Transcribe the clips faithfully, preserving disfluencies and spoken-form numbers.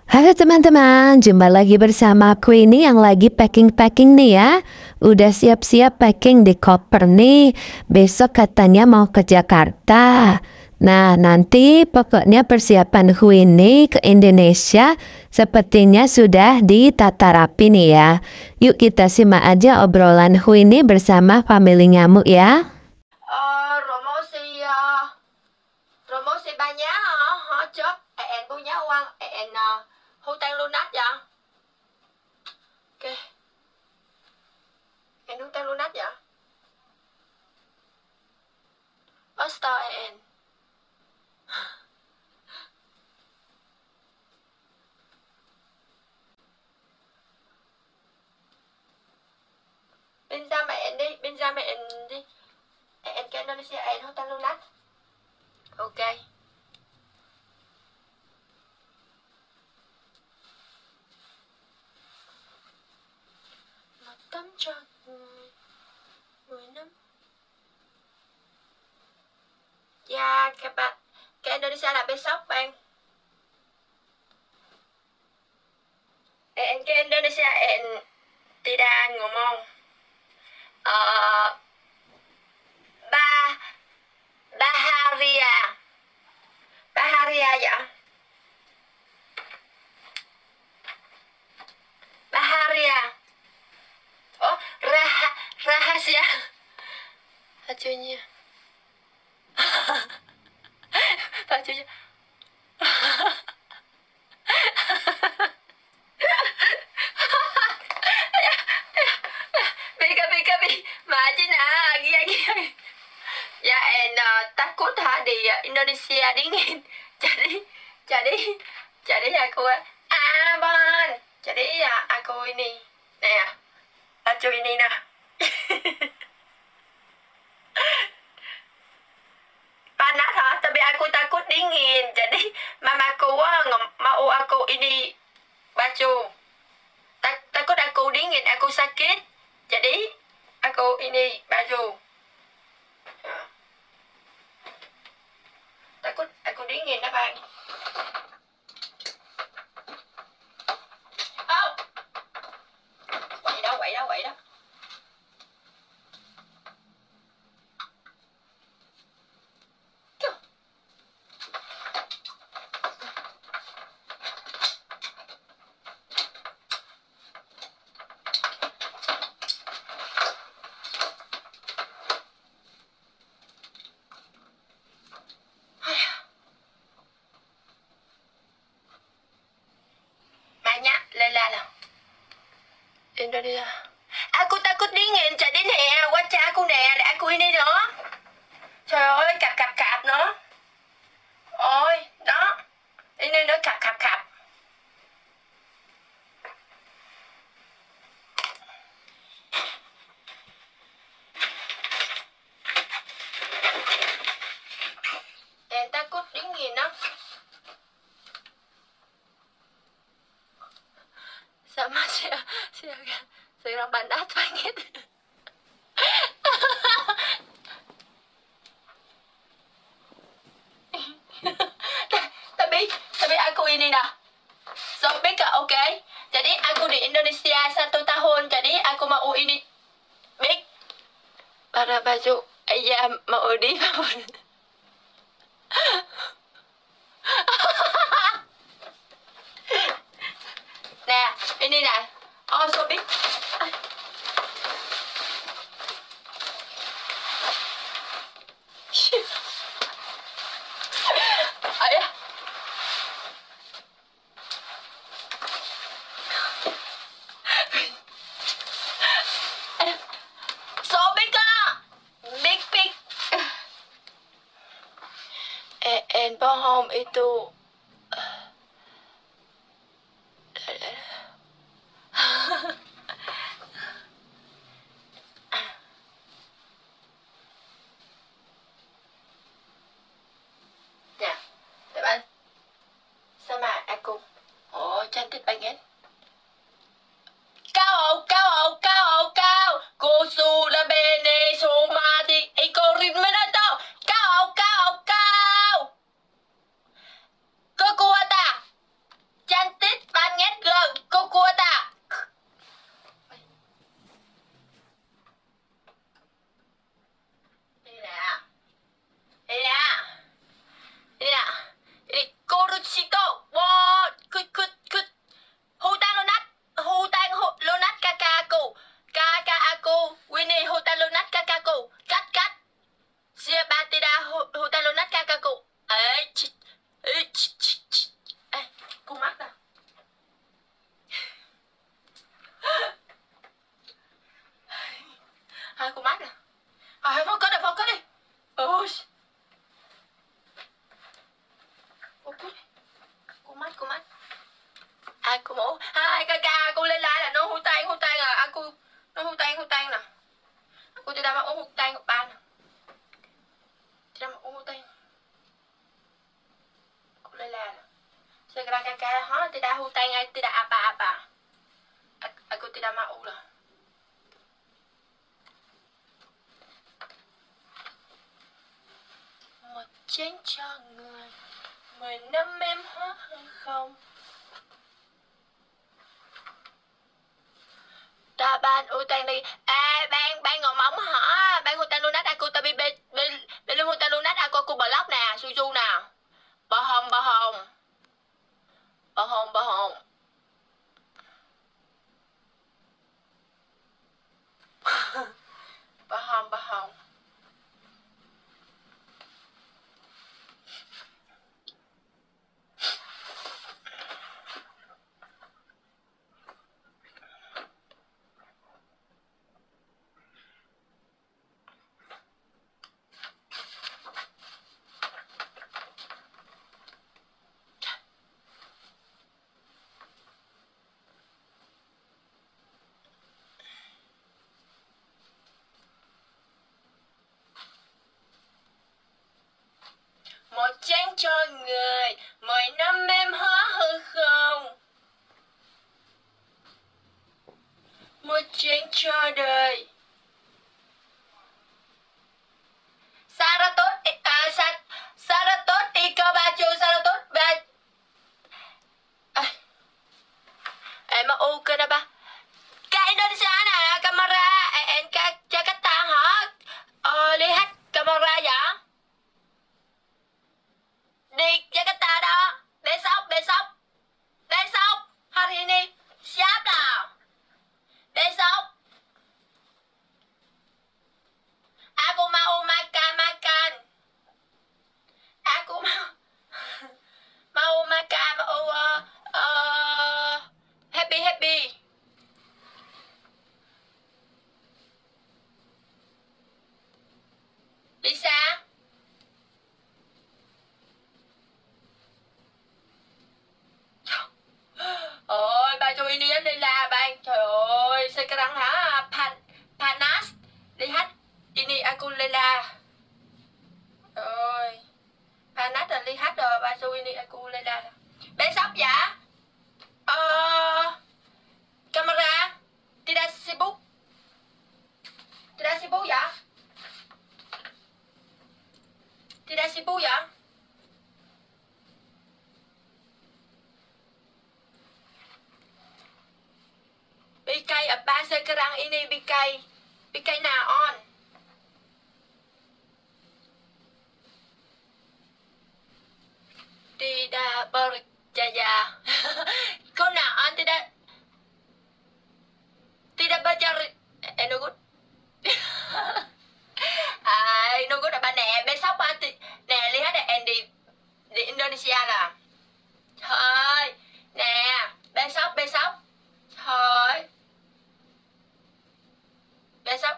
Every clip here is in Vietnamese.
Halo teman-teman, jumpa lagi bersama aku ini yang lagi packing-packing nih ya. Udah siap-siap packing di koper nih. Besok katanya mau ke Jakarta. Nah, nanti pokoknya persiapan Hu ini ke Indonesia sepertinya sudah ditata rapi nih ya. Yuk kita simak aja obrolan Hu ini bersama family nyamuk ya. Ờ, rồi mô xì ờ, rồi mô xì ba nhá hả? Hả chớp ẹ ẹn bu nhá quăng ẹ ẹn ờ, hu tan lu nát vậy? Ok. Ẹn hu tan lu nát vậy? Ở star ẹ ẹn. Bên ra mẹ ẹn đi, bên ra mẹ ẹn đi. Ẹ ẹn cái Indonesia ẹ ẹn hu tan lu nát. Ok. Một tấm cho mười năm. Dạ các bạn, cái Indonesia là besok bang. En ke Indonesia en tidak ngomong uh, ba Baharia Baharia ya Baharia oh rah rahasia bajunya bajunya Bika bika bi Majina gila gila ya en uh, takut ha di uh, Indonesia dingin jadi jadi jadi aku abang jadi ya aku ini nè baju ini nah panas ha tapi aku takut dingin jadi mamaku uh, mau aku ini baju tak takut aku dingin aku sakit jadi aku ini baju ya. Takut aku dingin đó bạn. Oh. Quậy đó, quậy đó, quậy đó. Lela lah. Indonesia. Aku takut dingin, jadi nè, qua cha aku nè, để aku ini nữa. Trời ơi, cặp cặp cặp nữa. Ôi, đó. Ini nó cặp cặp cặp. Em takut dingin đó. Sama siya siya siya banat pangit. tapi tapi aku ini dah sobek kak oke okay? Jadi aku di Indonesia satu tahun jadi aku mau ini big para baju iya mau di nè ini nè oh sobek ayah sobek kak big big eh en bohong itu ya teman sama aku oh cantik banget kau kau kau kau kusula bene somati iko ritme to kau kau kau kekuatan cantik Aku mau. Hai kakak, aku lelah lah. No hutang, hutang ah. Aku no hutang, hutang lah. Aku tidak mau hutang ke ban. Tidak mau hutang. Aku lelah lah. Sekarang kakak, ha, tidak hutang, tidak apa-apa. Aku, aku tidak mau lah. Một chén cho người, mười năm em hóa hay không? Ta ban ưu tiên đi. Ê, ban ban ngồi móng hả? Ban ưu tiên luôn nát aku tapi be be be luôn ưu tiên luôn nát aku aku block nè, su su nè. Bỏ hồng, bỏ hồng. Bỏ hồng, bỏ hồng. Bỏ hồng, bỏ hồng. Một chén cho người, mười năm em hóa hư không? Một chén cho đời. Saratot, à, sa, Saratot đi cơ ba chu, Saratot ba. Em mà u cơ đó ba. Cái Indonesia nè, camera, em cái Jakarta hả? Ờ, lihat camera vậy? Di Jakarta đó. Besok, besok. Besok. Hari ini. Siap lah. Besok. Aku mau makan, makan. Aku mau. Mau makan, mau uh, uh, happy, happy. Lisa. Ôi, ba cho ini đi là bạn. Trời ơi, sekarang ha pan panas. Lihat ini aku lela. Ôi. Panas là lihat rồi, ba cho ini aku lela. Besok ya. Ờ camera tidak sibuk. Tidak sibuk ya. Tidak sibuk ya. Bikai apa sekarang ini Bikai? Bikai naon? Tidak berjaya. Kau naon tidak? Tidak berjaya. Eh, no good. Ai, no good apa nè? Besok ba nè, lihat em đi đi Indonesia là. Thôi, nè, besok besok. Thôi. Besok.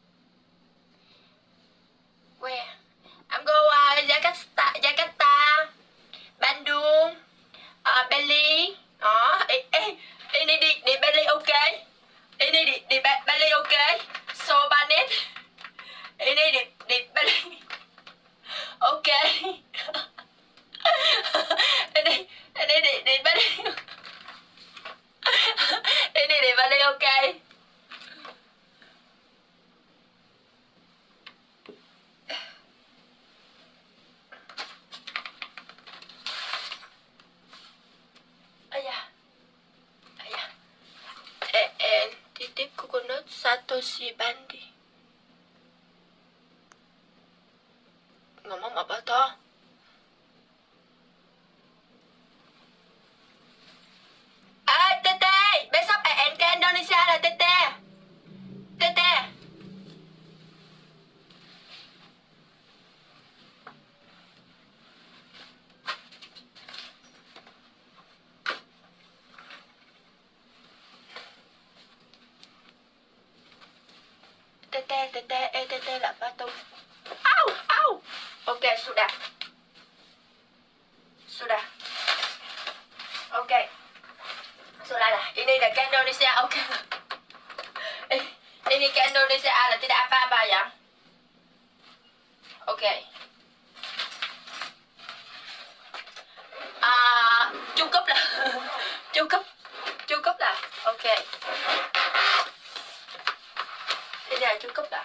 Where? I'm go uh, Jakarta, Jakarta, Bandung, uh, Bali. Đó, ê, ê, ini di di Bali ok. Ini di di Bali ok. So Banet. Ini di di Bali. Ok. Ini ini di di Bali. Ini di Bali ok. Titip coconut Satoshi Bandi. Ngomong apa toh? Ah, Tete, besok E N ke Indonesia lah Tete. Tete. Tete, tete, eh tete là ba tu. Au, au. Ok, sudah. Sudah. Ok. sudah lah. Ini dah ke Indonesia, oke. Okay. Ini ke Indonesia là tidak apa-apa ya. Oke. Okay. À, chu cấp là chu cấp chu cấp là ok. Đây là chu cấp là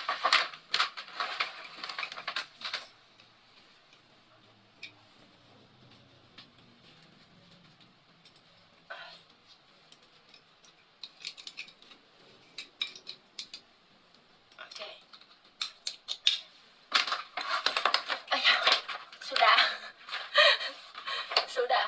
ok. Ai da, sudah sudah.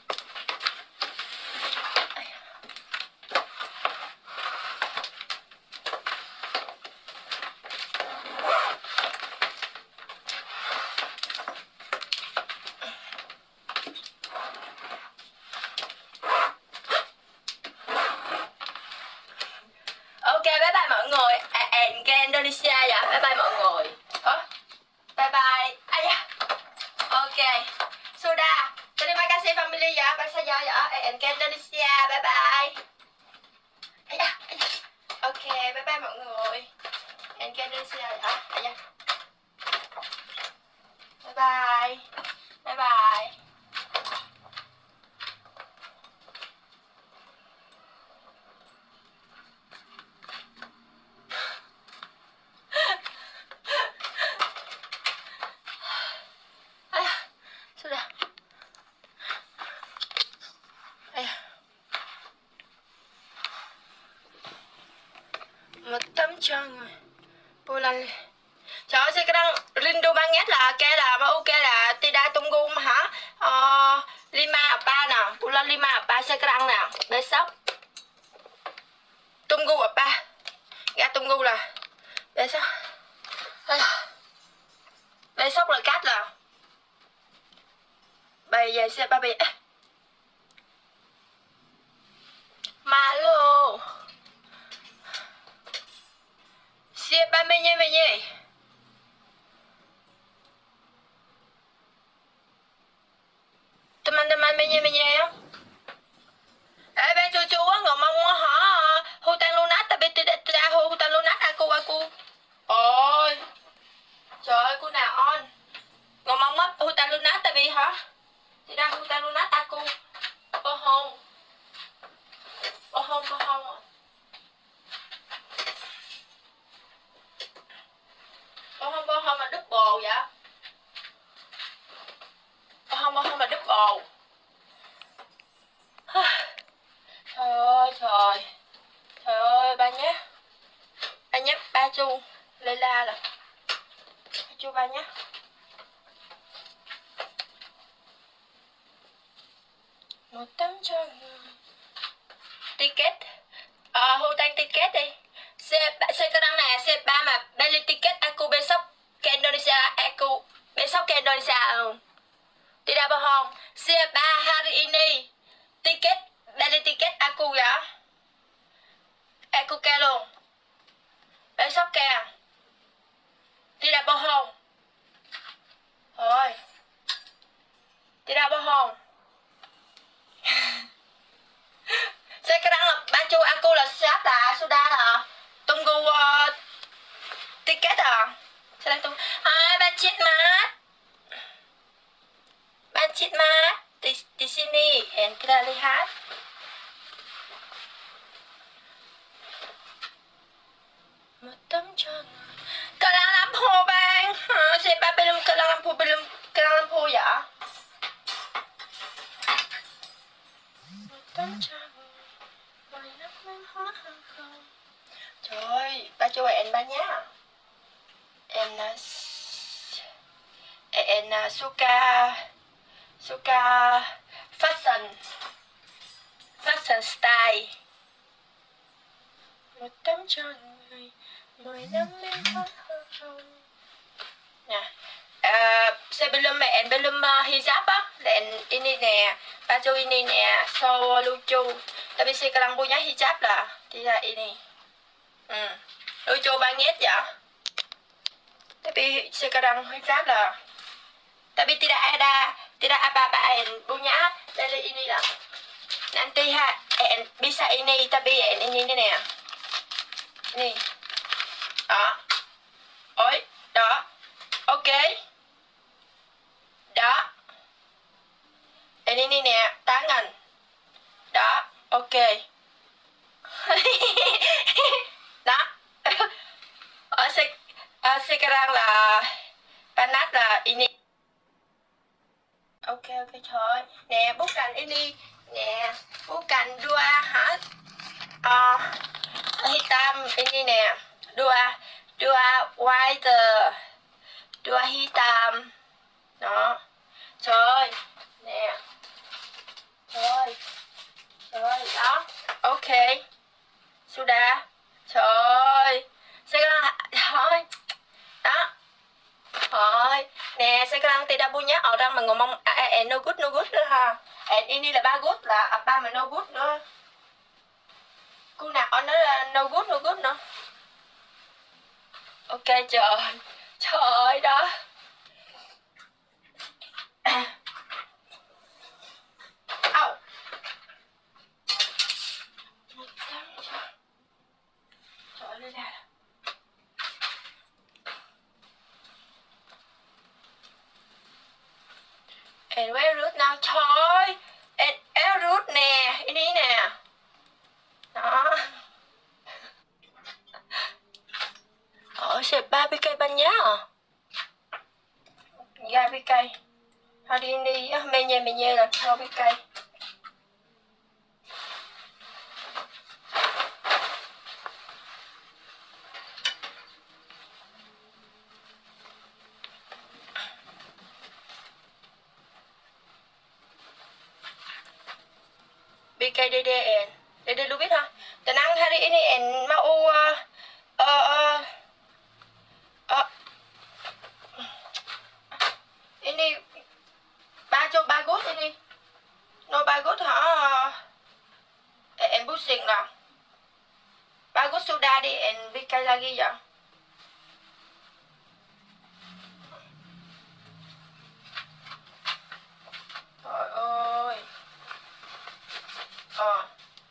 Ok, bye bye mọi người. À, and ke Indonesia ya. Bye bye mọi người. Hả? Bye bye. Ai da. Ok. Sudah. Terima kasih family ya. Bye saya ya. And ke Indonesia. Bye bye. Ai da. Ai da. Ok, bye bye mọi người. And ke Indonesia ya. Ai da. Bye bye. Bye bye. Sudah. Ayah. Một tấm cho người. Bulan. Trời ơi, sekarang rindu banget là cái là ok là tidak tunggu hả? Uh, lima apa nè, bulan lima apa sekarang nè, besok. Tunggu apa? Gak tunggu là besok. Ayah. Besok là cắt là. Bây giờ sẽ ba bì Malo Siapa menye-menye Teman-teman menye-menye ya. Eh bé cucu á ngomong hả hutan lunak tapi tidak tidak hutan lunak aku aku. Ôi. Trời ơi cô nào on. Ngomong mất hutan lunak tapi hả? Tidak hutan lunak aku. Bohong. Bohong bohong. Bohong bohong mà đứt bồ vậy? Bohong bohong mà đứt bồ. Trời ơi trời. Trời ơi ba nhé. Ba nhé ba chu lê la là. Ba chu ba nhé. Một tấm cho người. Ticket. Ờ, hô tăng ticket đi. Xe, xe cái đăng này, xe ba mà beli ticket aku besok ke Indonesia, aku besok ke Indonesia. Ừ. Tidak bohong. Xe ba hari ini. Ticket, beli ticket aku ya. Aku ke luôn. Besok ke. Tidak bohong. Thôi. Tidak bohong. Sekarang là baju aku là siap dah, sudah lah. Tunggu uh, tiket ah. Sedang tunggu. Ah, budget mat. Budget mat di di sini. And kita lihat. Một tấm chân. Kelang lampu bang. Ha, siapa belum kelang lampu belum kelang lampu ya? Một tấm chân. Trời ơi, ba cho em ba nhá. Em là em là suka suka fashion fashion style. Một tấm cho người mười năm em có không. Nè. Uh, sebelum em belum uh, hijab á, dan ini nè, baju ini nè, so lucu. Tapi sekarang punya hijab lah, tidak ini. Hmm. Lucu banget ya. Tapi sekarang hijab lah. Tapi tidak ada, tidak apa-apa punya dari ini lah. Nanti ha, en bisa ini tapi en ini ni nè. Ni. Đó. Ôi, đó. Ok. Đó. En ini nè, tangan. Đó, ok. Đó. Ở se uh, sekarang là panas là ini. Ok ok trời. Nè, bukan ini. Nè, bukan dua hả? Uh, hitam ini nè. Dua dua white. Dua hitam. Đó. Trời. Nè. Trời. Trời, đó. Ok. Sudah. Trời. Sekarang thôi. Đó. Thôi. Nè, sekarang tidak punya orang mà ngomong à, à, no good no good nữa ha. And ini là bagus là apa mà no good nữa. Cô nào nói là no good no good nữa. Ok trời. Trời đó. Au. Trời ơi ra. And where root nào trời. And air root nè, ini nè. Đó. Ờ, sẽ ba mươi cây bánh giá à? ba mươi cây. Thôi đi đi, mê nhê mê nhê là ba mươi cây. bê ca đê đê en. Dede lu biết ha? Tenang hari ini en mau uh, uh, uh, ini baju bagus ini. No bagus ha. En pusing lah. Bagus sudah di en bikin lagi ya. Trời ơi. Ờ.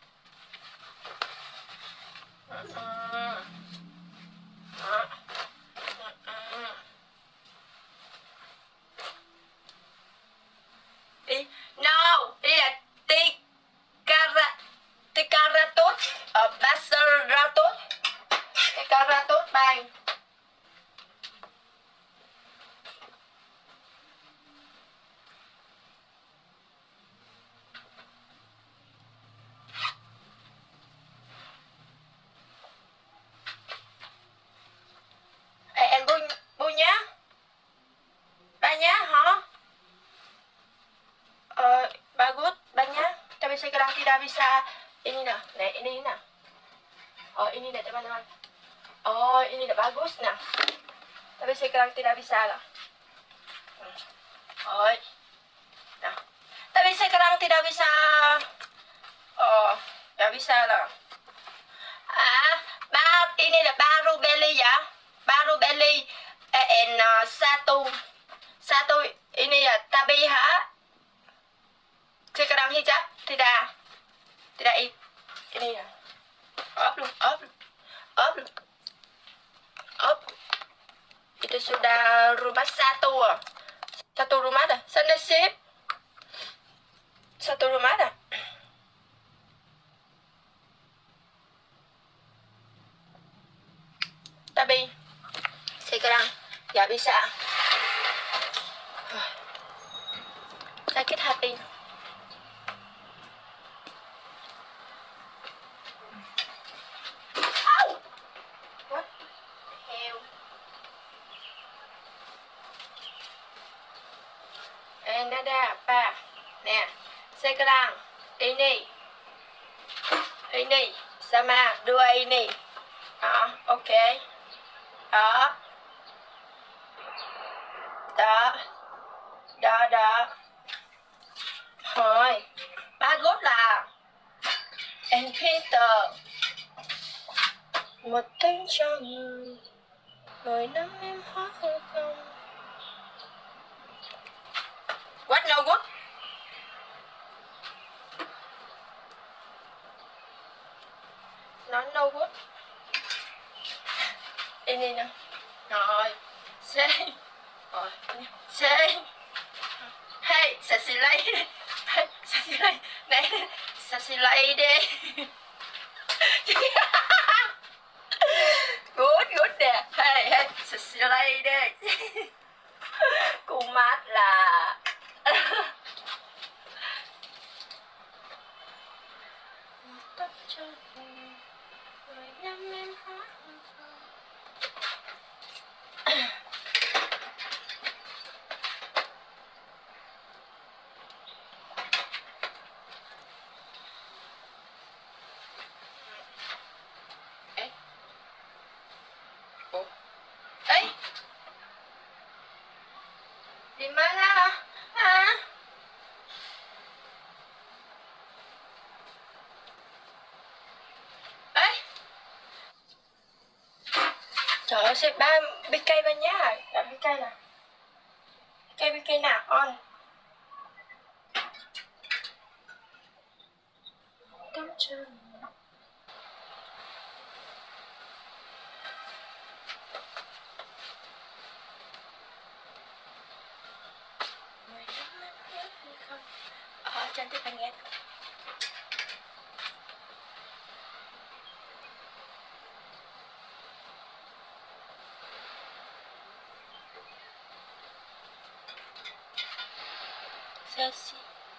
Đi, no, đi là Tikara, Tikaratot, ở Basaratot, Tikaratot Bank. Em bu punya banyak ha? Uh, bagus banyak tapi sekarang tidak bisa ini nah, nah ini nah. Oh ini nah teman-teman. Oh ini nah bagus nah. Tapi sekarang tidak bisa lah. Oh, nah. Tapi sekarang tidak bisa. Oh, tidak bisa lah. Ah, bar ini là baru beli ya. Baru beli eh, en uh, satu satu ini ya tapi ha sekarang hijab tidak tidak ini ya up lu up lu up lu up itu sudah rumah satu satu rumah dah sana sip satu rumah dah. Tapi sekarang nggak bisa. Sakit hati. Ow! What the hell? And ada apa? Nè, sekarang ini, ini sama dua ini. Ah, oke. Okay. Đó. Đó. Đó, đó. Thôi. Bagus là and Peter. Một tiếng cho người. Mười năm em hóa không không. What no good? Nó no good. Ini nè. Rồi. Say. Rồi. Say. Hey, sexy lady. Hey, sexy lady. Này, sexy lady. Good, good nè. Hey, hey, sexy lady. Cô mát là tóc cho người nhắm em hát. Ê. Ủa? Ê. Di mana? À. Ê. Trời ơi, xếp ba bê cây bên nhá. Đặt bê cây nè. Cây bê cây nào on. Cắm chân. Ờ, cantik banget. Sexy.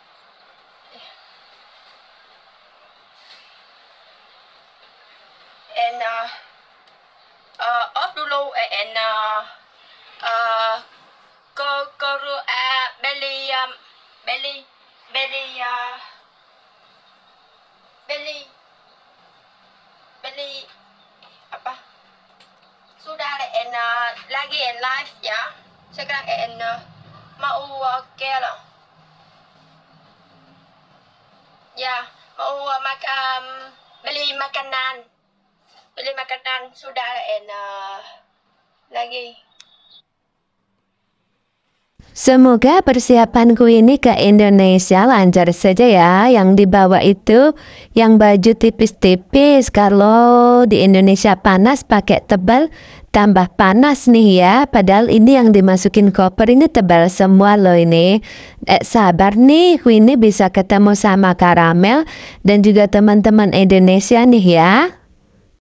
And uh, uh, off dulu and uh, uh, ke ke uh, belly um, belly belly uh, belly belly apa sudah ada and uh, lagi and live ya sekarang and uh, mau uh, kela ya mau uh, makan um, beli makanan beli makanan sudah ada and uh, lagi. Semoga persiapanku ini ke Indonesia lancar saja ya. Yang dibawa itu yang baju tipis-tipis. Kalau di Indonesia panas pakai tebal tambah panas nih ya. Padahal ini yang dimasukin koper ini tebal semua loh ini. Eh, sabar nih, aku ini bisa ketemu sama Karamel dan juga teman-teman Indonesia nih ya.